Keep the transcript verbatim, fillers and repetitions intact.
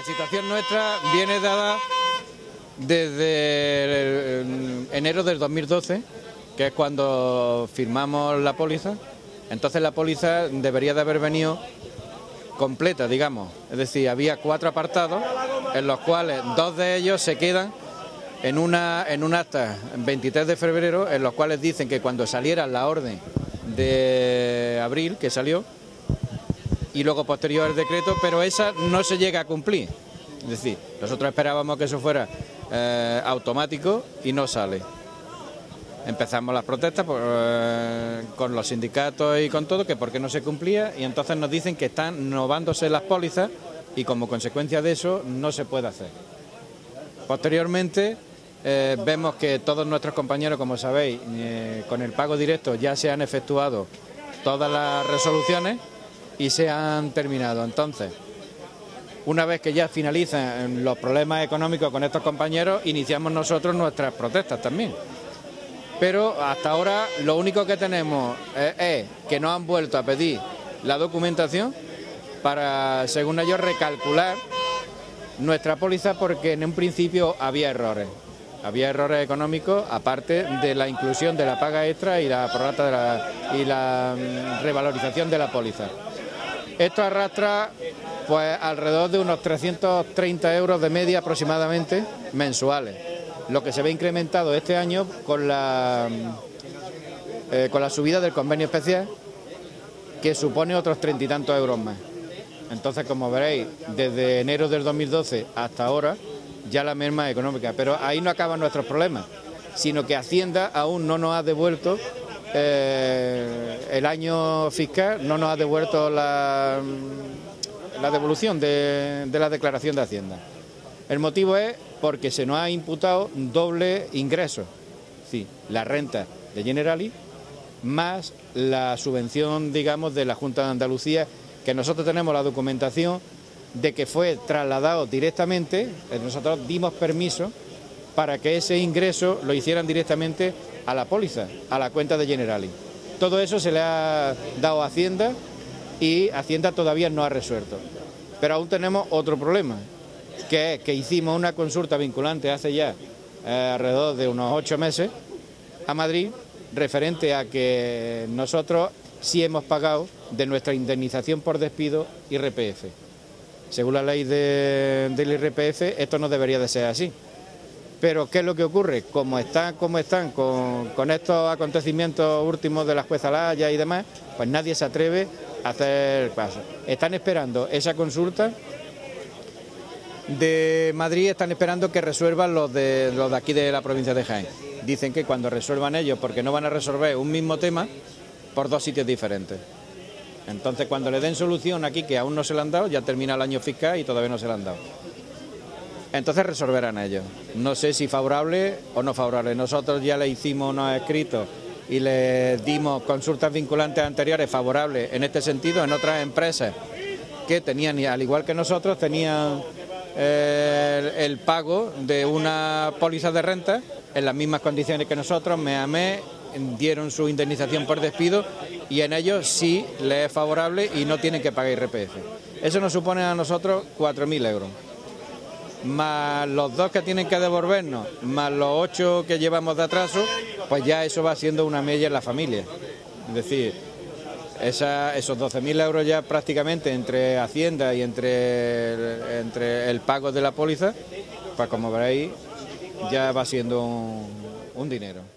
situación nuestra viene dada desde enero del dos mil doce, que es cuando firmamos la póliza. Entonces la póliza debería de haber venido completa, digamos. Es decir, había cuatro apartados, en los cuales dos de ellos se quedan en una en un acta veintitrés de febrero, en los cuales dicen que cuando saliera la orden de abril, que salió, y luego posterior el decreto, pero esa no se llega a cumplir. Es decir, nosotros esperábamos que eso fuera eh, automático y no sale. Empezamos las protestas por, eh, con los sindicatos y con todo, que por qué no se cumplía, y entonces nos dicen que están novándose las pólizas y como consecuencia de eso no se puede hacer. Posteriormente eh, vemos que todos nuestros compañeros, como sabéis, eh, con el pago directo ya se han efectuado todas las resoluciones y se han terminado. Entonces, una vez que ya finalizan los problemas económicos con estos compañeros, iniciamos nosotros nuestras protestas también. Pero hasta ahora lo único que tenemos es, es que nos han vuelto a pedir la documentación para, según ellos, recalcular nuestra póliza, porque en un principio había errores. Había errores económicos, aparte de la inclusión de la paga extra y la prorrata de la, y la mm, revalorización de la póliza. Esto arrastra pues alrededor de unos trescientos treinta euros de media aproximadamente mensuales, lo que se ve incrementado este año con la, eh, con la subida del convenio especial, que supone otros treinta y tantos euros más. Entonces, como veréis, desde enero del dos mil doce hasta ahora, ya la merma económica. Pero ahí no acaban nuestros problemas, sino que Hacienda aún no nos ha devuelto eh, el año fiscal, no nos ha devuelto la, la devolución de, de la declaración de Hacienda. El motivo es porque se nos ha imputado doble ingreso, sí, la renta de Generali más la subvención, digamos, de la Junta de Andalucía, que nosotros tenemos la documentación de que fue trasladado directamente, nosotros dimos permiso para que ese ingreso lo hicieran directamente a la póliza, a la cuenta de Generali. Todo eso se le ha dado a Hacienda y Hacienda todavía no ha resuelto. Pero aún tenemos otro problema, que es que hicimos una consulta vinculante hace ya eh, alrededor de unos ocho meses a Madrid, referente a que nosotros sí hemos pagado de nuestra indemnización por despido I R P F. Según la ley de, del I R P F, esto no debería de ser así. Pero ¿qué es lo que ocurre? Como están, como están con, con estos acontecimientos últimos de la jueza Laya y demás, pues nadie se atreve a hacer caso. Están esperando esa consulta de Madrid, están esperando que resuelvan los de, los de aquí de la provincia de Jaén. Dicen que cuando resuelvan ellos, porque no van a resolver un mismo tema por dos sitios diferentes. Entonces, cuando le den solución aquí, que aún no se le han dado, ya termina el año fiscal y todavía no se le han dado. Entonces resolverán ellos. No sé si favorable o no favorable. Nosotros ya le hicimos unos escritos y le dimos consultas vinculantes anteriores favorables en este sentido en otras empresas que tenían, al igual que nosotros, tenían eh, el, el pago de una póliza de renta en las mismas condiciones que nosotros, mes a mes, dieron su indemnización por despido y en ellos sí les es favorable y no tienen que pagar I R P F. Eso nos supone a nosotros cuatro mil euros. Más los dos que tienen que devolvernos, más los ocho que llevamos de atraso, pues ya eso va siendo una mella en la familia. Es decir, esa, esos doce mil euros ya prácticamente entre Hacienda y entre, entre el pago de la póliza, pues como veréis, ya va siendo un, un dinero.